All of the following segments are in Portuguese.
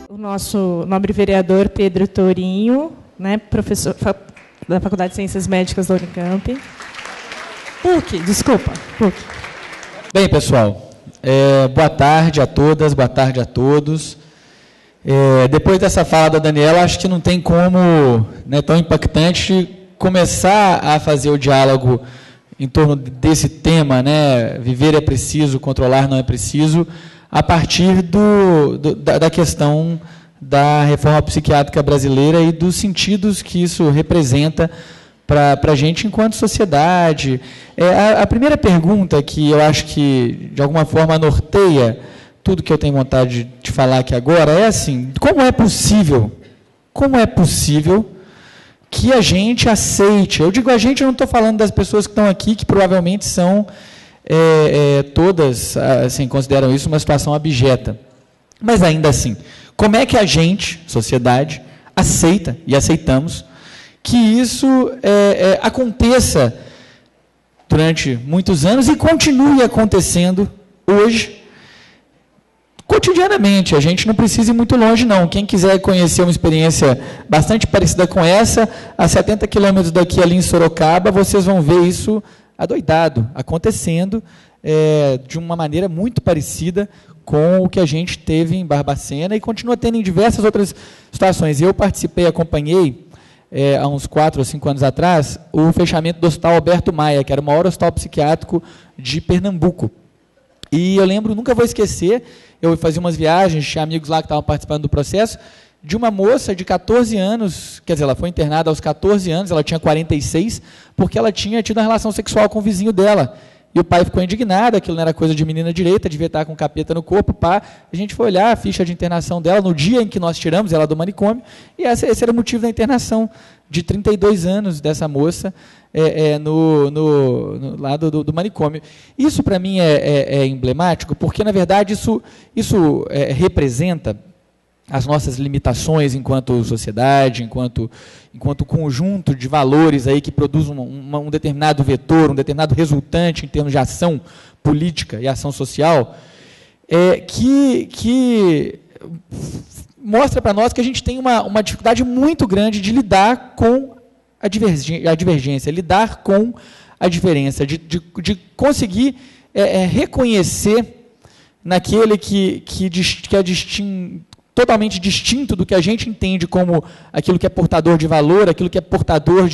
O nosso nobre vereador Pedro Tourinho, né, professor da Faculdade de Ciências Médicas da Unicamp. PUC. Bem, pessoal, boa tarde a todas, boa tarde a todos. Depois dessa fala da Daniela, acho que não tem como, né, tão impactante, começar a fazer o diálogo em torno desse tema, né, viver é preciso, controlar não é preciso, a partir da questão da reforma psiquiátrica brasileira e dos sentidos que isso representa para a gente enquanto sociedade. A primeira pergunta que eu acho que, de alguma forma, norteia tudo que eu tenho vontade de falar aqui agora é assim: como é possível que a gente aceite? Eu digo a gente, eu não estou falando das pessoas que estão aqui, que provavelmente são todas, assim, consideram isso uma situação abjeta. Mas ainda assim, como é que a gente, sociedade, aceita e aceitamos que isso aconteça durante muitos anos e continue acontecendo hoje, cotidianamente? A gente não precisa ir muito longe, não. Quem quiser conhecer uma experiência bastante parecida com essa, a 70 quilômetros daqui, ali em Sorocaba, vocês vão ver isso adoidado, acontecendo de uma maneira muito parecida com o que a gente teve em Barbacena e continua tendo em diversas outras situações. Eu participei, acompanhei, há uns 4 ou 5 anos atrás, o fechamento do Hospital Alberto Maia, que era o maior hospital psiquiátrico de Pernambuco. E eu lembro, nunca vou esquecer, eu fazia umas viagens, tinha amigos lá que estavam participando do processo, de uma moça de 14 anos, quer dizer, ela foi internada aos 14 anos, ela tinha 46, porque ela tinha tido uma relação sexual com o vizinho dela. E o pai ficou indignado, aquilo não era coisa de menina direita, devia estar com capeta no corpo, pá. A gente foi olhar a ficha de internação dela, no dia em que nós tiramos ela do manicômio, e esse era o motivo da internação, de 32 anos dessa moça, no lado do manicômio. Isso, para mim, é emblemático, porque, na verdade, isso representa as nossas limitações enquanto sociedade, enquanto conjunto de valores aí que produz um determinado vetor, um determinado resultante em termos de ação política e ação social, que mostra para nós que a gente tem uma dificuldade muito grande de lidar com a divergência, lidar com a diferença, de conseguir reconhecer naquele que é totalmente distinto do que a gente entende como aquilo que é portador de valor, aquilo que é portador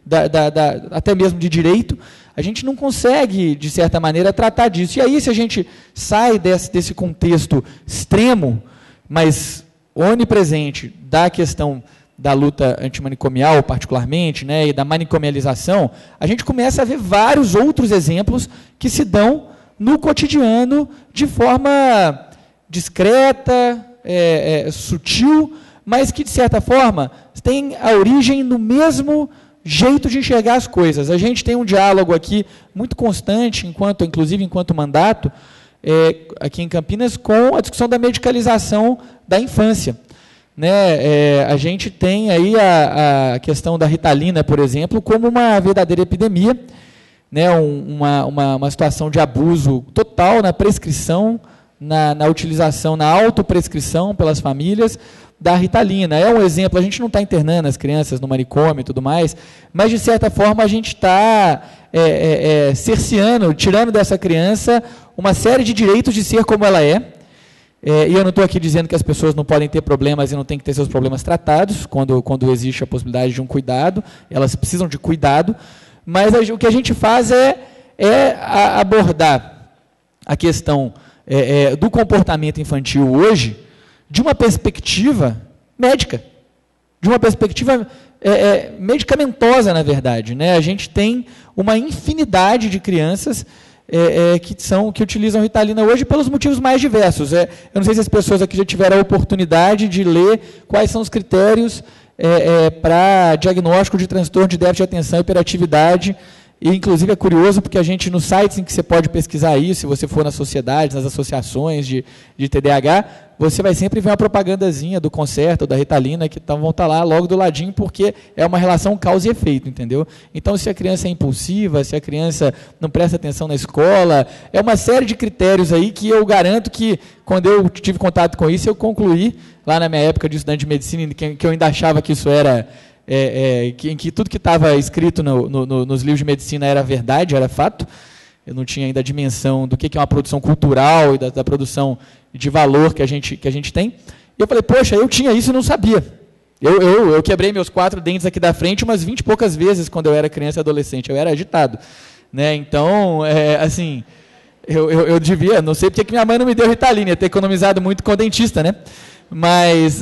até mesmo de direito. A gente não consegue, de certa maneira, tratar disso. E aí, se a gente sai desse contexto extremo, mas onipresente, da questão da luta antimanicomial, particularmente, né, e da manicomialização, a gente começa a ver vários outros exemplos que se dão no cotidiano de forma discreta, sutil, mas que, de certa forma, tem a origem no mesmo jeito de enxergar as coisas. A gente tem um diálogo aqui muito constante, inclusive enquanto mandato, aqui em Campinas, com a discussão da medicalização da infância. Né? A gente tem aí a questão da Ritalina, por exemplo, como uma verdadeira epidemia, né? Uma situação de abuso total na prescrição, na utilização, na autoprescrição pelas famílias da Ritalina. É um exemplo, a gente não está internando as crianças no manicômio e tudo mais, mas, de certa forma, a gente está cerceando, tirando dessa criança uma série de direitos de ser como ela é. E eu não estou aqui dizendo que as pessoas não podem ter problemas e não têm que ter seus problemas tratados, quando existe a possibilidade de um cuidado, elas precisam de cuidado, mas o que a gente faz é abordar a questão do comportamento infantil hoje de uma perspectiva médica, de uma perspectiva medicamentosa, na verdade. Né? A gente tem uma infinidade de crianças que utilizam Ritalina hoje pelos motivos mais diversos. Eu não sei se as pessoas aqui já tiveram a oportunidade de ler quais são os critérios para diagnóstico de transtorno de déficit de atenção e hiperatividade E, inclusive, é curioso porque a gente, nos sites em que você pode pesquisar isso, se você for nas sociedades, nas associações de TDAH, você vai sempre ver uma propagandazinha do Concerta, da Ritalina, que vão estar lá logo do ladinho, porque é uma relação causa e efeito, entendeu? Então, se a criança é impulsiva, se a criança não presta atenção na escola, é uma série de critérios aí que eu garanto que, quando eu tive contato com isso, eu concluí, lá na minha época de estudante de medicina, que eu ainda achava que isso era... em que tudo que estava escrito nos livros de medicina era verdade, era fato. Eu não tinha ainda a dimensão do que é uma produção cultural e da produção de valor que a gente tem. E eu falei, poxa, eu tinha isso e não sabia. Eu quebrei meus 4 dentes aqui da frente umas 20 e poucas vezes quando eu era criança e adolescente. Eu era agitado. Né? Então, assim, eu devia, não sei porque que minha mãe não me deu Ritalina, ia ter economizado muito com o dentista, né? Mas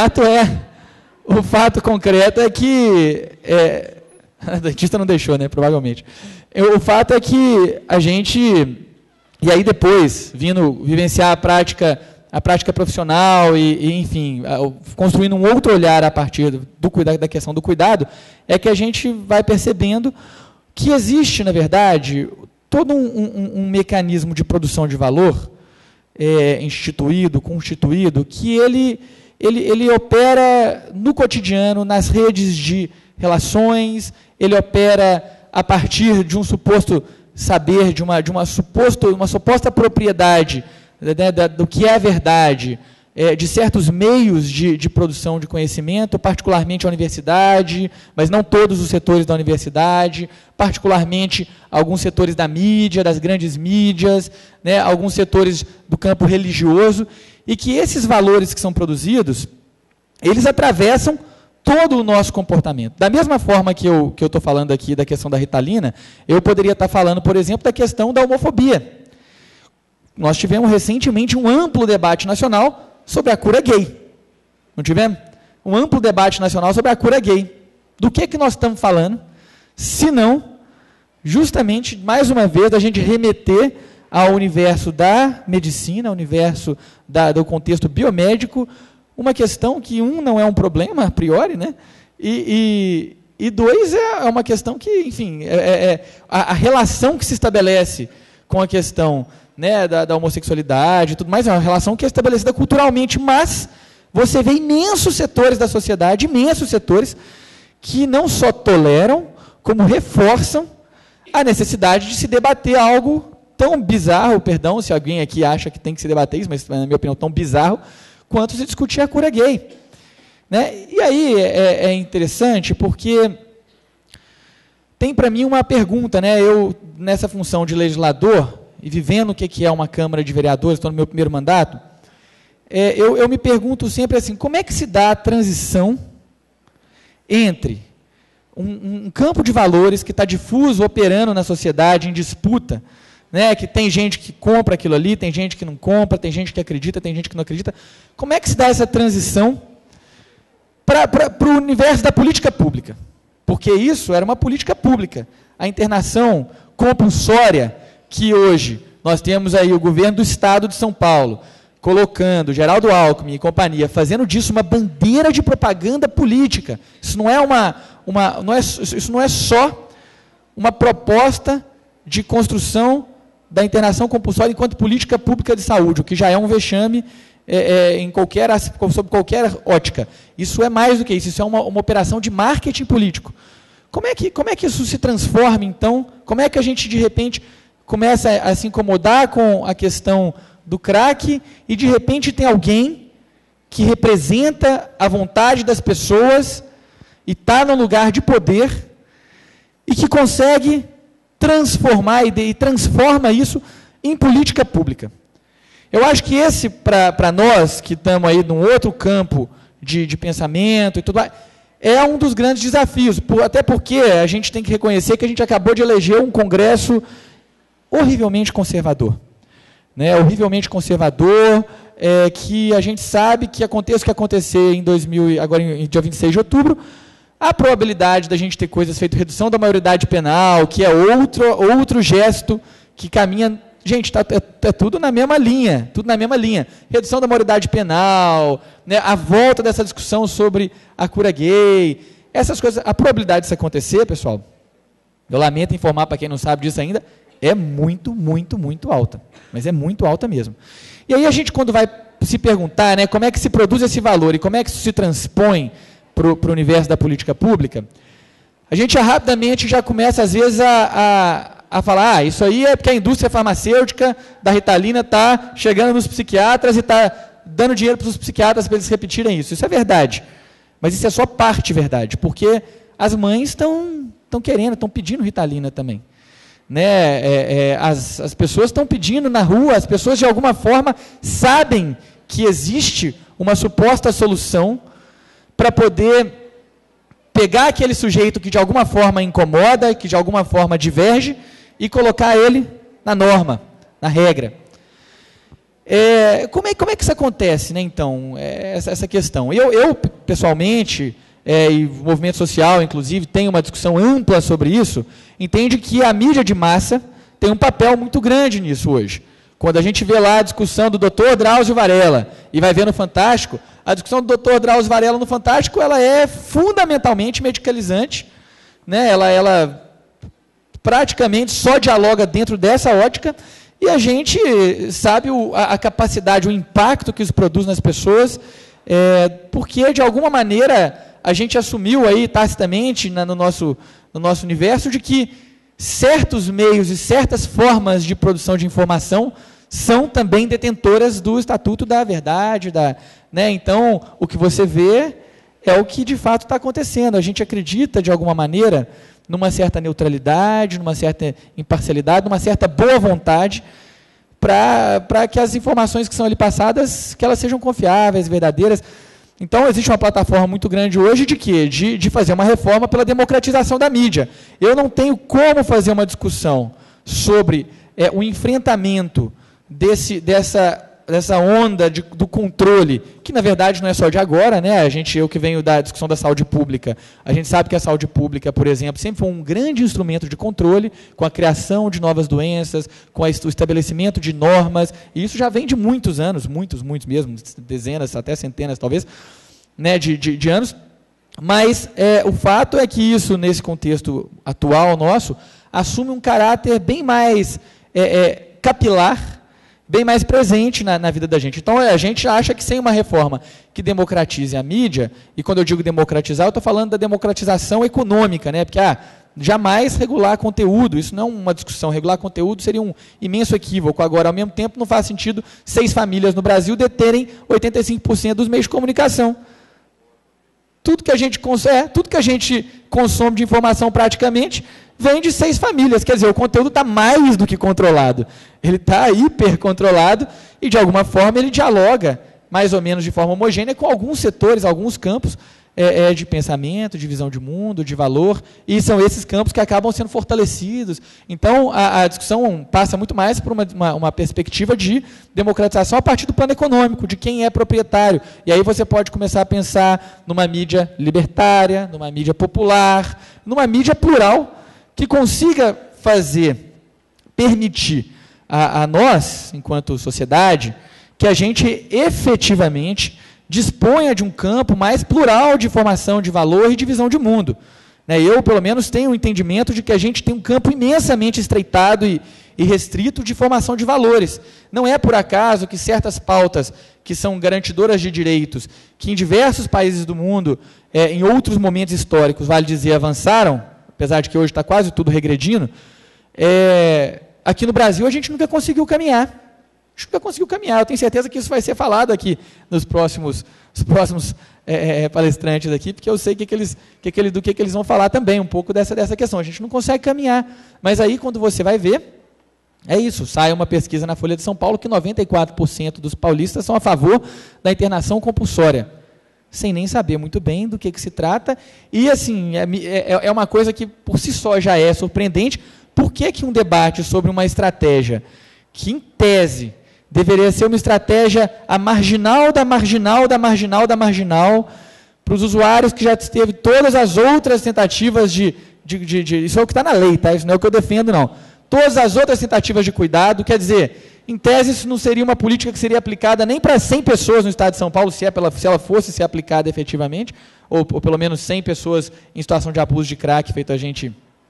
o fato concreto é que... a dentista não deixou, né? Provavelmente. O fato é que a gente... E aí depois, vindo vivenciar a prática profissional enfim, construindo um outro olhar a partir da questão do cuidado, é que a gente vai percebendo que existe, na verdade, todo um mecanismo de produção de valor constituído, que ele opera no cotidiano, nas redes de relações, ele opera a partir de um suposto saber, de uma suposta propriedade, né, do que é a verdade, de certos meios de produção de conhecimento, particularmente a universidade, mas não todos os setores da universidade, particularmente alguns setores da mídia, das grandes mídias, né, alguns setores do campo religioso, e que esses valores que são produzidos, eles atravessam todo o nosso comportamento. Da mesma forma que eu estou falando aqui da questão da Ritalina, eu poderia estar falando, por exemplo, da questão da homofobia. Nós tivemos recentemente um amplo debate nacional sobre a cura gay. Não tivemos? Um amplo debate nacional sobre a cura gay. Do que nós estamos falando? Se não, justamente, mais uma vez, a gente remeter ao universo da medicina, ao universo do contexto biomédico, uma questão que, não é um problema, a priori, né? E 2, é uma questão que, enfim, a relação que se estabelece com a questão, né, da homossexualidade e tudo mais, é uma relação que é estabelecida culturalmente, mas você vê imensos setores da sociedade, imensos setores, que não só toleram, como reforçam a necessidade de se debater algo tão bizarro, perdão se alguém aqui acha que tem que se debater isso, mas, na minha opinião, tão bizarro, quanto se discutir a cura gay. Né? E aí é interessante porque tem para mim uma pergunta, né? Eu, nessa função de legislador, e vivendo o que é uma Câmara de Vereadores, estou no meu primeiro mandato, eu me pergunto sempre assim, como é que se dá a transição entre um campo de valores que está difuso, operando na sociedade, em disputa, né, que tem gente que compra aquilo ali, tem gente que não compra, tem gente que acredita, tem gente que não acredita. Como é que se dá essa transição para o universo da política pública? Porque isso era uma política pública. A internação compulsória que hoje nós temos aí o governo do Estado de São Paulo, colocando Geraldo Alckmin e companhia, fazendo disso uma bandeira de propaganda política. Isso não é isso não é só uma proposta de construção da internação compulsória enquanto política pública de saúde, o que já é um vexame sob qualquer ótica. Isso é mais do que isso é uma operação de marketing político. Como é que isso se transforma, então? Como é que a gente, de repente, começa a se incomodar com a questão do crack e, de repente, tem alguém que representa a vontade das pessoas e está num lugar de poder e que consegue transformar e transforma isso em política pública. Eu acho que esse, para nós, que estamos aí num outro campo de pensamento e tudo mais, é um dos grandes desafios, até porque a gente tem que reconhecer que a gente acabou de eleger um Congresso horrivelmente conservador. Né? Horrivelmente conservador, que a gente sabe que aconteça o que acontecer agora em dia 26 de outubro, a probabilidade da gente ter coisas feito redução da maioridade penal, que é outro gesto que caminha... Gente, é tudo na mesma linha, tudo na mesma linha. Redução da maioridade penal, né, a volta dessa discussão sobre a cura gay, essas coisas, a probabilidade disso acontecer, pessoal, Eu lamento informar para quem não sabe disso ainda, é muito, muito, muito alta. Mas é muito alta mesmo. E aí a gente, quando vai se perguntar, né, como é que se produz esse valor e como é que isso se transpõe para o universo da política pública, a gente rapidamente já começa, às vezes, a falar, isso aí é porque a indústria farmacêutica da Ritalina está chegando nos psiquiatras e está dando dinheiro para os psiquiatras para eles repetirem isso. Isso é verdade. Mas isso é só parte verdade, porque as mães estão querendo, estão pedindo Ritalina também. Né? As pessoas estão pedindo na rua, as pessoas de alguma forma sabem que existe uma suposta solução para poder pegar aquele sujeito que de alguma forma incomoda, que de alguma forma diverge, e colocar ele na norma, na regra. Como é que isso acontece, né, então, essa questão? Eu pessoalmente, e o movimento social, inclusive, tem uma discussão ampla sobre isso, entende que a mídia de massa tem um papel muito grande nisso hoje. Quando a gente vê lá a discussão do Dr. Drauzio Varella e vai ver no Fantástico, a discussão do Dr. Drauzio Varella no Fantástico, ela é fundamentalmente medicalizante, né? Ela praticamente só dialoga dentro dessa ótica, e a gente sabe a capacidade, o impacto que isso produz nas pessoas, porque, de alguma maneira, a gente assumiu aí tacitamente no nosso universo de que certos meios e certas formas de produção de informação são também detentoras do Estatuto da Verdade. Né? Então, o que você vê é o que de fato está acontecendo. A gente acredita, de alguma maneira, numa certa neutralidade, numa certa imparcialidade, numa certa boa vontade, para que as informações que são ali passadas, que elas sejam confiáveis, verdadeiras. Então, existe uma plataforma muito grande hoje de quê? De fazer uma reforma pela democratização da mídia. Eu não tenho como fazer uma discussão sobre o enfrentamento dessa onda do controle, que na verdade não é só de agora, né? Eu que venho da discussão da saúde pública, a gente sabe que a saúde pública, por exemplo, sempre foi um grande instrumento de controle, com a criação de novas doenças, com o estabelecimento de normas, e isso já vem de muitos anos, muitos mesmo, dezenas, até centenas talvez, né, de anos, mas o fato é que isso, nesse contexto atual nosso, assume um caráter bem mais capilar, bem mais presente na vida da gente. Então, a gente acha que sem uma reforma que democratize a mídia, e quando eu digo democratizar, eu estou falando da democratização econômica, né? Porque jamais regular conteúdo, isso não é uma discussão, regular conteúdo seria um imenso equívoco. Agora, ao mesmo tempo, não faz sentido 6 famílias no Brasil deterem 85% dos meios de comunicação. Tudo que a gente consome de informação praticamente vem de 6 famílias, quer dizer, o conteúdo está mais do que controlado, ele está hipercontrolado e, de alguma forma, ele dialoga, mais ou menos de forma homogênea, com alguns setores, alguns campos de pensamento, de visão de mundo, de valor, e são esses campos que acabam sendo fortalecidos. Então, a discussão passa muito mais por uma perspectiva de democratização a partir do plano econômico, de quem é proprietário. E aí você pode começar a pensar numa mídia libertária, numa mídia popular, numa mídia plural, que consiga permitir a nós, enquanto sociedade, que a gente efetivamente disponha de um campo mais plural de formação de valor e de visão de mundo. Eu, pelo menos, tenho o entendimento de que a gente tem um campo imensamente estreitado e restrito de formação de valores. Não é por acaso que certas pautas que são garantidoras de direitos, que em diversos países do mundo, em outros momentos históricos, vale dizer, avançaram, apesar de que hoje está quase tudo regredindo, aqui no Brasil a gente nunca conseguiu caminhar. Eu tenho certeza que isso vai ser falado aqui nos próximos palestrantes aqui, porque eu sei do que eles vão falar também, um pouco dessa questão. A gente não consegue caminhar. Mas aí, quando você vai ver, é isso. Sai uma pesquisa na Folha de São Paulo que 94% dos paulistas são a favor da internação compulsória, sem nem saber muito bem do que se trata. E, assim, é uma coisa que, por si só, já é surpreendente. Por que um debate sobre uma estratégia que, em tese, deveria ser uma estratégia a marginal da marginal da marginal da marginal, para os usuários que já teve todas as outras tentativas isso é o que está na lei, tá? Isso não é o que eu defendo, não. Todas as outras tentativas de cuidado, quer dizer, em tese isso não seria uma política que seria aplicada nem para 100 pessoas no estado de São Paulo, se ela fosse ser aplicada efetivamente, ou pelo menos 100 pessoas em situação de abuso de crack, feito a gente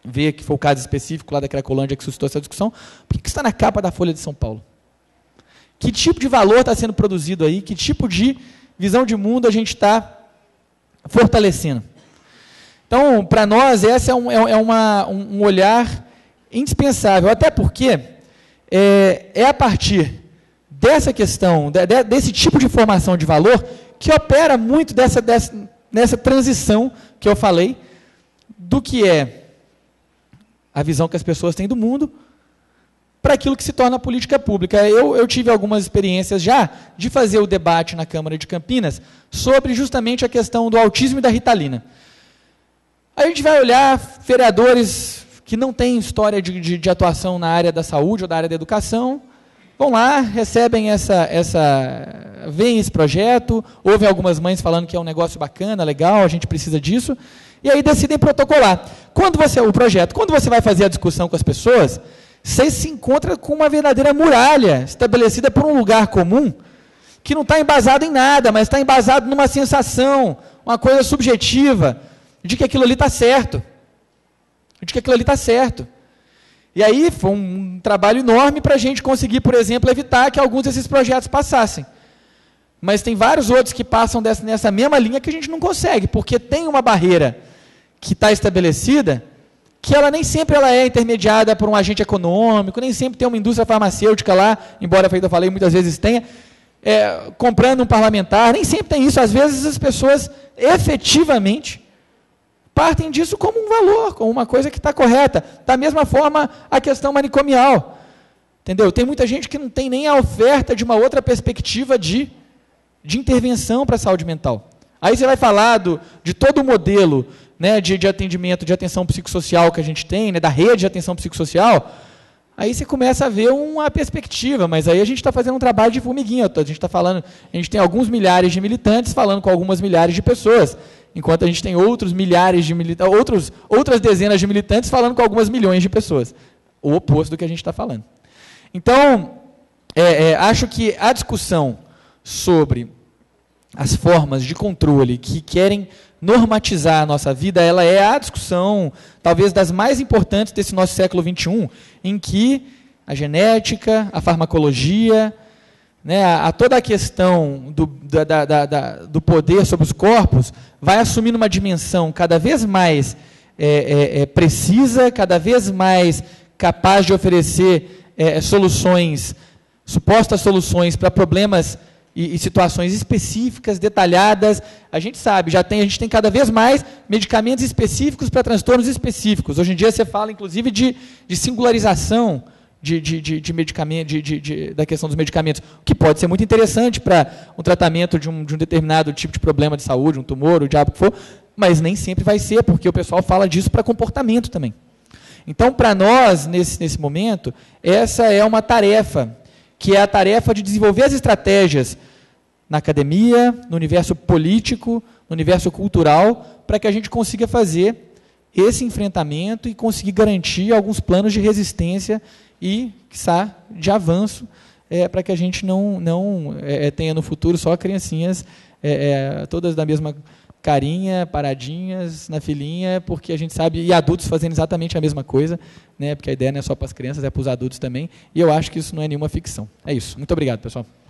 ver que foi o caso específico lá da Cracolândia que suscitou essa discussão, por que está na capa da Folha de São Paulo? Que tipo de valor está sendo produzido aí? Que tipo de visão de mundo a gente está fortalecendo? Então, para nós, esse é um olhar indispensável, até porque é a partir dessa questão, desse tipo de formação de valor, que opera muito nessa transição que eu falei, do que é a visão que as pessoas têm do mundo, para aquilo que se torna a política pública. Eu tive algumas experiências já de fazer o debate na Câmara de Campinas sobre justamente a questão do autismo e da Ritalina. Aí a gente vai olhar vereadores que não têm história de atuação na área da saúde ou da área da educação, vão lá, recebem veem esse projeto, ouvem algumas mães falando que é um negócio bacana, legal, a gente precisa disso, e aí decidem protocolar. Quando você vai fazer a discussão com as pessoas, você se encontra com uma verdadeira muralha estabelecida por um lugar comum que não está embasado em nada, mas está embasado numa sensação, uma coisa subjetiva, de que aquilo ali está certo. E aí foi um trabalho enorme para a gente conseguir, por exemplo, evitar que alguns desses projetos passassem. Mas tem vários outros que passam nessa mesma linha que a gente não consegue, porque tem uma barreira que está estabelecida, que ela nem sempre ela é intermediada por um agente econômico, nem sempre tem uma indústria farmacêutica lá, embora, feito eu falei, muitas vezes tenha, comprando um parlamentar, nem sempre tem isso. Às vezes as pessoas efetivamente partem disso como um valor, como uma coisa que está correta. Da mesma forma, a questão manicomial. Entendeu? Tem muita gente que não tem nem a oferta de uma outra perspectiva de intervenção para a saúde mental. Aí você vai falar de todo o modelo, né, de atendimento, de atenção psicossocial que a gente tem, né, da rede de atenção psicossocial, aí você começa a ver uma perspectiva, mas aí a gente está fazendo um trabalho de formiguinha. A gente tem alguns milhares de militantes falando com algumas milhares de pessoas, enquanto a gente tem outras dezenas de militantes falando com algumas milhões de pessoas. O oposto do que a gente está falando. Então, acho que a discussão sobre as formas de controle que querem normatizar a nossa vida, ela é a discussão, talvez, das mais importantes desse nosso século XXI, em que a genética, a farmacologia, né, toda a questão do poder sobre os corpos vai assumindo uma dimensão cada vez mais precisa, cada vez mais capaz de oferecer supostas soluções para problemas e situações específicas, detalhadas. A gente sabe, a gente tem cada vez mais medicamentos específicos para transtornos específicos. Hoje em dia você fala, inclusive, de singularização de medicamento, da questão dos medicamentos, o que pode ser muito interessante para um tratamento de um determinado tipo de problema de saúde, um tumor, o diabo que for, mas nem sempre vai ser, porque o pessoal fala disso para comportamento também. Então, para nós, nesse momento, essa é uma tarefa, que é a tarefa de desenvolver as estratégias na academia, no universo político, no universo cultural, para que a gente consiga fazer esse enfrentamento e conseguir garantir alguns planos de resistência e, quiçá, de avanço, para que a gente não tenha no futuro só criancinhas todas da mesma carinha, paradinhas, na filinha, porque a gente sabe, e adultos fazendo exatamente a mesma coisa, né, porque a ideia não é só para as crianças, é para os adultos também, e eu acho que isso não é nenhuma ficção. É isso. Muito obrigado, pessoal.